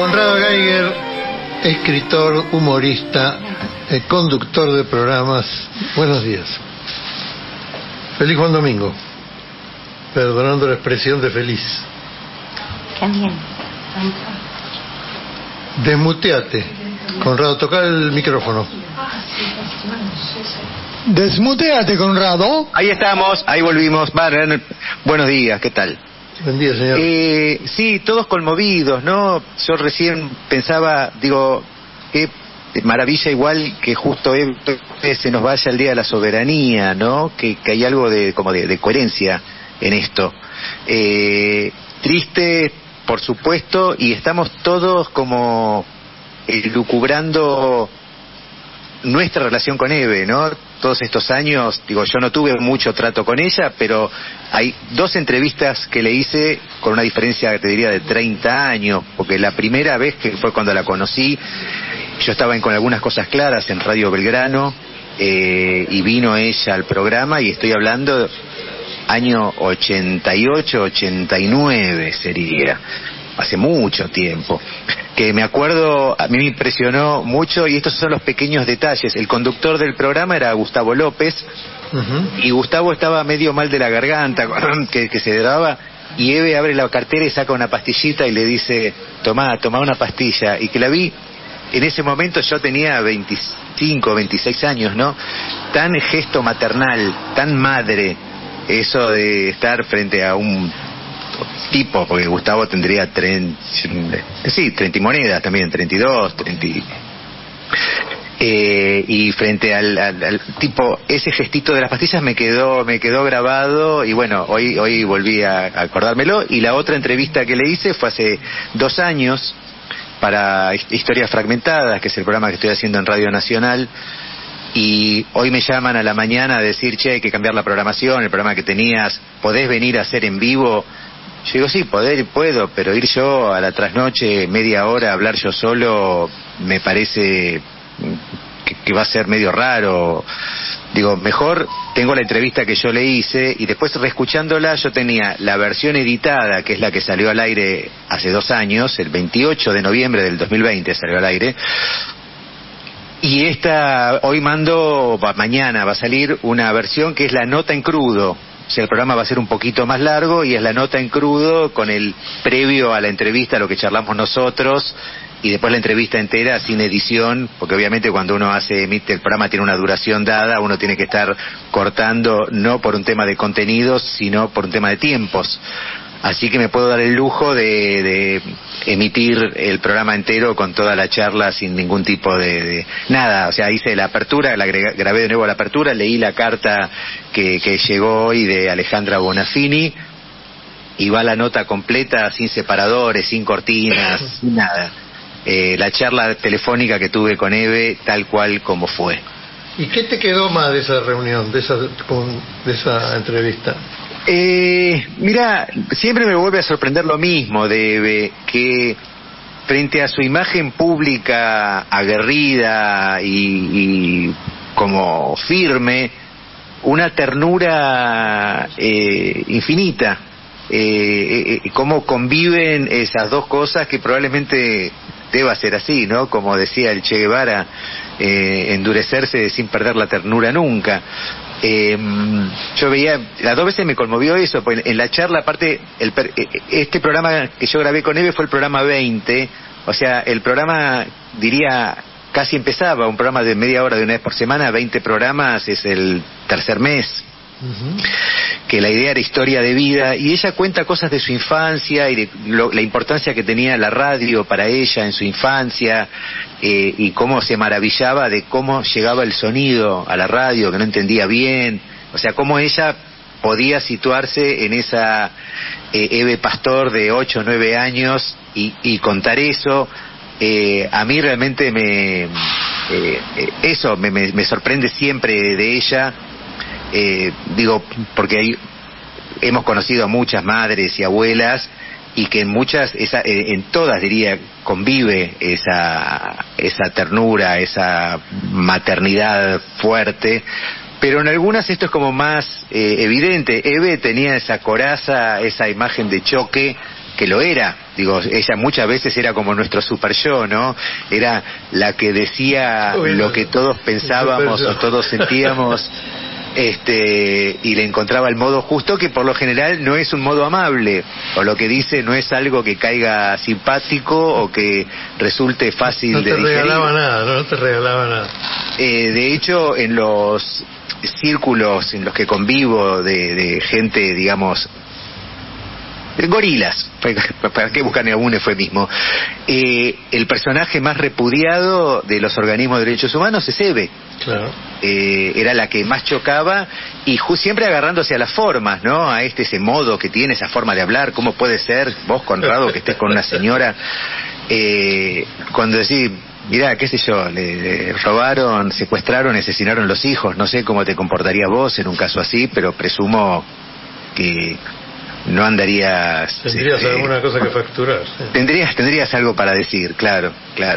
Conrado Geiger, escritor, humorista, conductor de programas. Buenos días. Feliz Juan Domingo. Perdonando la expresión de feliz. Qué bien. Desmuteate. Conrado, toca el micrófono. Desmuteate, Conrado. Ahí estamos, ahí volvimos. Buenos días, ¿qué tal? Buen día, señor. Sí, todos conmovidos, ¿no? Yo recién pensaba, digo, qué maravilla igual que justo se nos vaya el Día de la Soberanía, ¿no? Que hay algo de coherencia en esto. Triste, por supuesto, y estamos todos como lucubrando nuestra relación con Eve, ¿no? Todos estos años, digo, yo no tuve mucho trato con ella, pero hay 2 entrevistas que le hice con una diferencia, te diría, de 30 años, porque la primera vez que fue cuando la conocí, yo estaba con algunas cosas claras en Radio Belgrano, y vino ella al programa, y estoy hablando año 88, 89 sería, hace mucho tiempo, que me acuerdo, a mí me impresionó mucho, y estos son los pequeños detalles. El conductor del programa era Gustavo López, y Gustavo estaba medio mal de la garganta, que se grababa, y Eve abre la cartera y saca una pastillita y le dice, tomá una pastilla, y que la vi, en ese momento yo tenía 25, 26 años, ¿no? Tan gesto maternal, tan madre, eso de estar frente a un tipo, porque Gustavo tendría 30 y monedas también, 32, 30, y frente al tipo, ese gestito de las pastillas me quedó grabado, y bueno, hoy volví a acordármelo. Y la otra entrevista que le hice fue hace 2 años para Historias Fragmentadas, que es el programa que estoy haciendo en Radio Nacional. Y hoy me llaman a la mañana a decir, che, hay que cambiar la programación, el programa que tenías, ¿podés venir a hacer en vivo? Yo digo, sí, puedo, pero ir yo a la trasnoche, media hora, a hablar yo solo, me parece que va a ser medio raro. Digo, mejor tengo la entrevista que yo le hice, y después reescuchándola yo tenía la versión editada, que es la que salió al aire hace 2 años, el 28 de noviembre del 2020 salió al aire. Y mañana va a salir una versión que es la nota en crudo. O sea, el programa va a ser un poquito más largo, y es la nota en crudo con el previo a la entrevista, lo que charlamos nosotros, y después la entrevista entera sin edición, porque obviamente cuando uno emite el programa tiene una duración dada, uno tiene que estar cortando, no por un tema de contenidos, sino por un tema de tiempos. Así que me puedo dar el lujo de emitir el programa entero con toda la charla sin ningún tipo de nada. O sea, hice la apertura, grabé de nuevo la apertura, leí la carta que llegó hoy de Alejandra Bonafini, y va la nota completa, sin separadores, sin cortinas, sin nada. La charla telefónica que tuve con Eve, tal cual como fue. ¿Y qué te quedó más de esa reunión, de esa entrevista? Mira, siempre me vuelve a sorprender lo mismo de Eve, que frente a su imagen pública aguerrida y como firme, una ternura infinita. Cómo conviven esas dos cosas, que probablemente deba ser así, ¿no? Como decía el Che Guevara, endurecerse sin perder la ternura nunca. Yo veía, las 2 veces me conmovió eso, pues en la charla, aparte, este programa que yo grabé con Eve fue el programa 20, o sea, el programa, diría, casi empezaba, un programa de media hora de una vez por semana, 20 programas, es el tercer mes. Que la idea era historia de vida, y ella cuenta cosas de su infancia y de la importancia que tenía la radio para ella en su infancia, y cómo se maravillaba de cómo llegaba el sonido a la radio, que no entendía bien, o sea, cómo ella podía situarse en esa Eve Pastor de 8 o 9 años y contar eso. A mí realmente eso me sorprende siempre de ella. Digo, porque hemos conocido a muchas madres y abuelas, y que en todas diría, convive esa ternura, esa maternidad fuerte, pero en algunas esto es como más evidente. Eve tenía esa coraza, esa imagen de choque, que lo era. Digo, ella muchas veces era como nuestro super yo, ¿no? Era la que decía lo que todos pensábamos o todos sentíamos, y le encontraba el modo justo, que por lo general no es un modo amable, o lo que dice no es algo que caiga simpático o que resulte fácil de digerir. No te regalaba nada, no te regalaba nada. De hecho, en los círculos en los que convivo de gente, digamos, gorilas, ¿para qué buscar algún eufemismo? El personaje más repudiado de los organismos de derechos humanos es Eve. Claro. Era la que más chocaba, y siempre agarrándose a las formas, ¿no? A ese modo que tiene, esa forma de hablar. ¿Cómo puede ser vos, Conrado, que estés con una señora, cuando decís, mirá, qué sé yo, le robaron, secuestraron, asesinaron los hijos? No sé cómo te comportarías vos en un caso así, pero presumo que no andarías... Tendrías alguna cosa que facturar. Sí. Tendrías algo para decir, claro.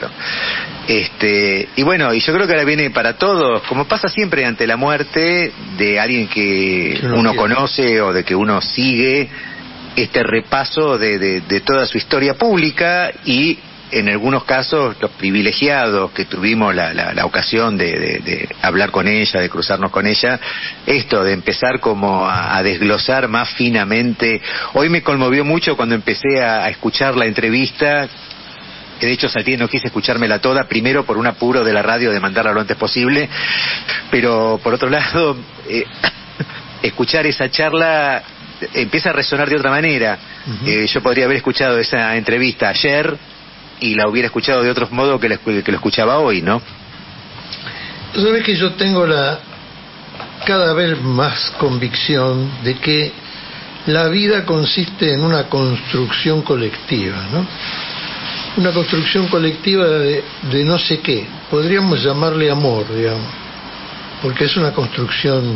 Y bueno, y yo creo que ahora viene para todos, como pasa siempre ante la muerte de alguien que uno conoce o de que uno sigue, este repaso de toda su historia pública, y en algunos casos los privilegiados que tuvimos la ocasión de hablar con ella, de cruzarnos con ella, esto de empezar como a desglosar más finamente. Hoy me conmovió mucho cuando empecé a escuchar la entrevista, que de hecho salté, no quise escuchármela toda, primero por un apuro de la radio de mandarla lo antes posible, pero por otro lado, escuchar esa charla empieza a resonar de otra manera. Yo podría haber escuchado esa entrevista ayer y la hubiera escuchado de otro modo que lo escuchaba hoy, ¿no? Sabes que yo tengo cada vez más convicción de que la vida consiste en una construcción colectiva, ¿no? Una construcción colectiva de no sé qué. Podríamos llamarle amor, digamos, porque es una construcción,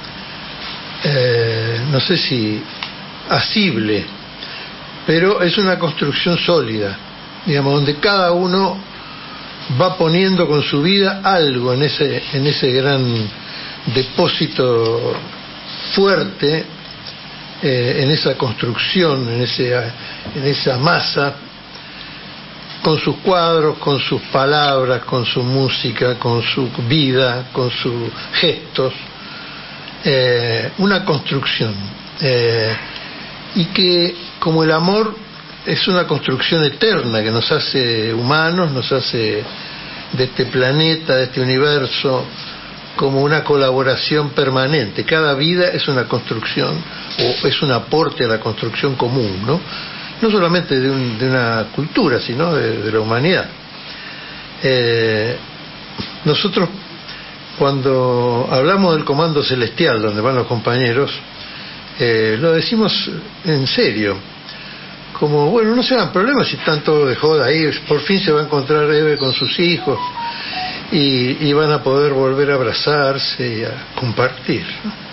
no sé si asible, pero es una construcción sólida, digamos, donde cada uno va poniendo con su vida algo en ese gran depósito fuerte, en esa construcción, en esa masa, con sus cuadros, con sus palabras, con su música, con su vida, con sus gestos, una construcción, y que, como el amor, es una construcción eterna que nos hace humanos, nos hace de este planeta, de este universo, como una colaboración permanente. Cada vida es una construcción, o es un aporte a la construcción común, ¿no? No solamente de una cultura, sino de la humanidad. Nosotros, cuando hablamos del Comando Celestial, donde van los compañeros, lo decimos en serio, como, bueno, no se hagan problemas si están todos de joda ahí, por fin se va a encontrar Eve con sus hijos y van a poder volver a abrazarse y a compartir, ¿no?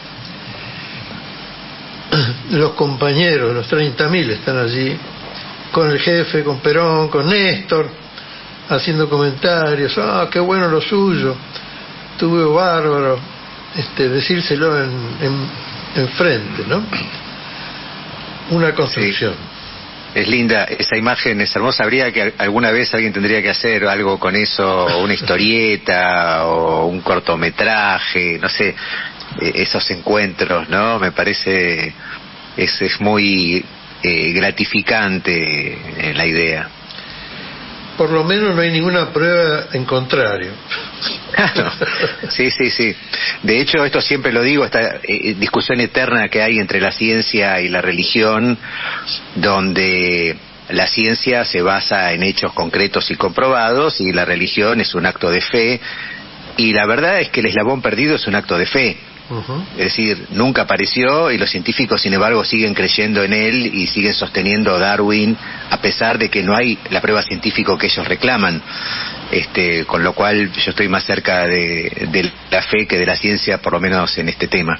Los compañeros, los 30.000 están allí, con el jefe, con Perón, con Néstor, haciendo comentarios, qué bueno lo suyo, estuvo bárbaro, decírselo en frente, ¿no? Una construcción. Sí. Es linda, esa imagen es hermosa. Habría que, alguna vez alguien tendría que hacer algo con eso, una historieta o un cortometraje, no sé, esos encuentros, ¿no? Me parece, es muy gratificante la idea. Por lo menos no hay ninguna prueba en contrario. Claro. Sí. De hecho, esto siempre lo digo, esta discusión eterna que hay entre la ciencia y la religión, donde la ciencia se basa en hechos concretos y comprobados y la religión es un acto de fe, y la verdad es que el eslabón perdido es un acto de fe. Es decir, nunca apareció y los científicos, sin embargo, siguen creyendo en él y siguen sosteniendo Darwin, a pesar de que no hay la prueba científica que ellos reclaman. Con lo cual yo estoy más cerca de la fe que de la ciencia, por lo menos en este tema.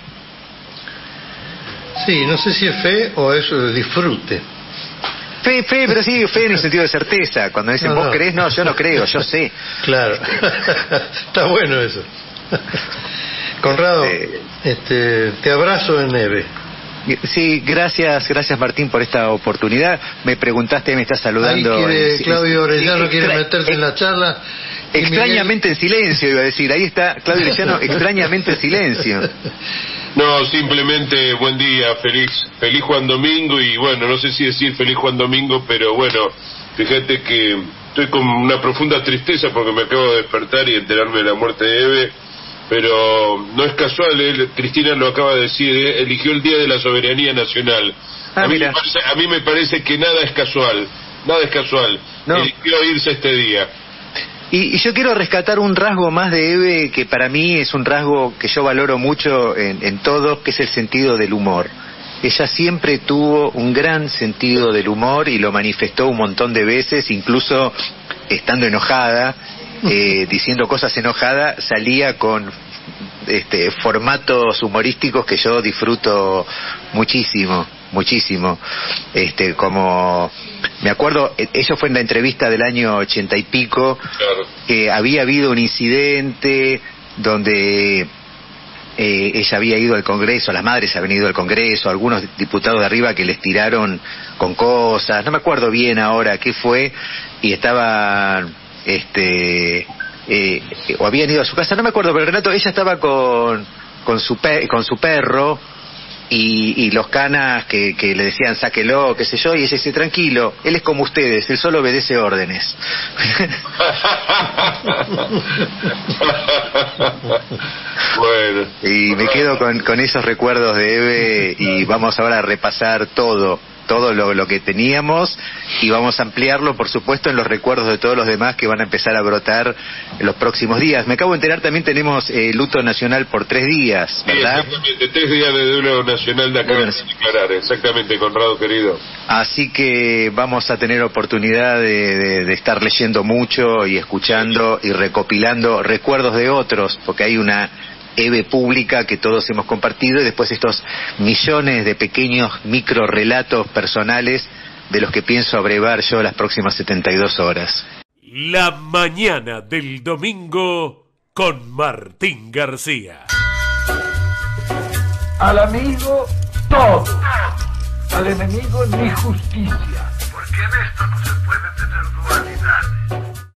Sí, no sé si es fe o es disfrute. Fe, pero sí, fe en el sentido de certeza. Cuando dicen, ¿vos creés? No, yo no creo, yo sé. Claro. Está bueno eso. Conrado, te abrazo en Eve. Sí, gracias Martín por esta oportunidad. Me preguntaste, me estás saludando. Ahí quiere, Claudio Orellano quiere meterse en la charla. Extrañamente en silencio, iba a decir. Ahí está Claudio Orellano, extrañamente en silencio. No, simplemente buen día, feliz Juan Domingo, y bueno, no sé si decir feliz Juan Domingo, pero bueno, fíjate que estoy con una profunda tristeza porque me acabo de despertar y enterarme de la muerte de Eve, pero no es casual, Cristina lo acaba de decir, eligió el Día de la Soberanía Nacional. A mí me parece que nada es casual, no. Eligió irse este día. Y yo quiero rescatar un rasgo más de Eve que para mí es un rasgo que yo valoro mucho en todo, que es el sentido del humor. Ella siempre tuvo un gran sentido del humor y lo manifestó un montón de veces, incluso estando enojada, diciendo cosas enojadas, salía con formatos humorísticos que yo disfruto muchísimo. Como me acuerdo, eso fue en la entrevista del año 80 y pico, claro, que había habido un incidente donde ella había ido al Congreso, las madres habían ido al Congreso, algunos diputados de arriba que les tiraron con cosas, no me acuerdo bien ahora qué fue, y estaban o habían ido a su casa, no me acuerdo, pero Renato, ella estaba con su perro, y los canas que le decían sáquelo, qué sé yo, y ella dice, tranquilo, él es como ustedes, él solo obedece órdenes. Bueno. Y me quedo con esos recuerdos de Eve, y vamos ahora a repasar todo lo que teníamos, y vamos a ampliarlo, por supuesto, en los recuerdos de todos los demás que van a empezar a brotar en los próximos días. Me acabo de enterar, también tenemos luto nacional por 3 días, ¿verdad? Sí, exactamente, 3 días de duelo nacional de acá de declarar, exactamente, Conrado querido. Así que vamos a tener oportunidad de estar leyendo mucho y escuchando y recopilando recuerdos de otros, porque hay una Eve pública que todos hemos compartido, y después estos millones de pequeños micro relatos personales de los que pienso abrevar yo las próximas 72 horas. La mañana del domingo con Martín García. Al amigo todo, al enemigo ni justicia, porque en esto no se puede tener dualidad.